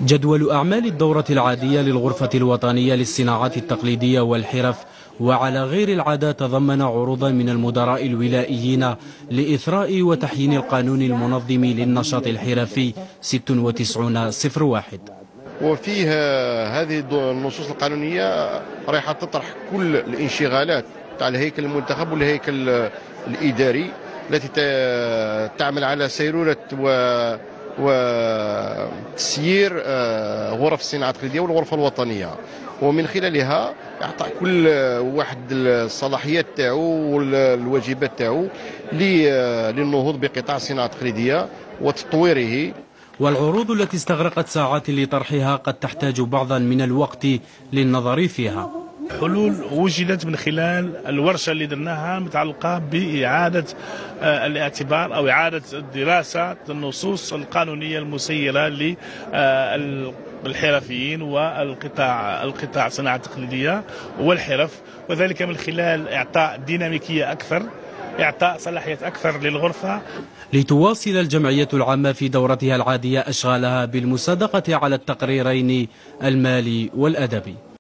جدول أعمال الدورة العادية للغرفة الوطنية للصناعات التقليدية والحرف وعلى غير العادة تضمن عروضا من المدراء الولائيين لإثراء وتحيين القانون المنظم للنشاط الحرفي 96/01. وفيه هذه النصوص القانونية رايحة تطرح كل الانشغالات تاع الهيكل المنتخب والهيكل الإداري التي تعمل على سيرورة وتسيير غرف الصناعة التقليدية والغرفة الوطنية، ومن خلالها يعطى كل واحد الصلاحيات تاعو والواجبات تاعو للنهوض بقطاع الصناعة التقليدية وتطويره. والعروض التي استغرقت ساعات لطرحها قد تحتاج بعضا من الوقت للنظر فيها. حلول وجدت من خلال الورشة اللي درناها متعلقة بإعادة الاعتبار أو إعادة دراسة النصوص القانونية المسيرة للحرفيين والقطاع الصناعة التقليدية والحرف، وذلك من خلال إعطاء ديناميكية أكثر، إعطاء صلاحيات أكثر للغرفة لتواصل الجمعية العامة في دورتها العادية أشغالها بالمصادقة على التقريرين المالي والأدبي.